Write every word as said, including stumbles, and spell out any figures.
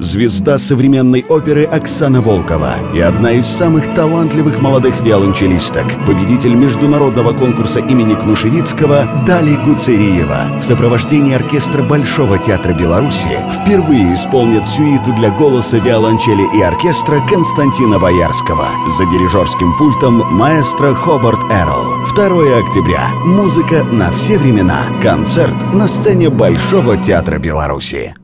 звезда современной оперы Оксана Волкова и одна из самых талантливых молодых виолончелисток, победитель международного конкурса имени Кнушевицкого Дали Гуцериева в сопровождении оркестра Большого театра Беларуси впервые исполнят сюиту для голоса, виолончели и оркестра Константина Боярского. За дирижерским пультом маэстро Хобарт Эрл. второе октября. Музыка на все времена. Концерт на сцене Большого театра Беларуси.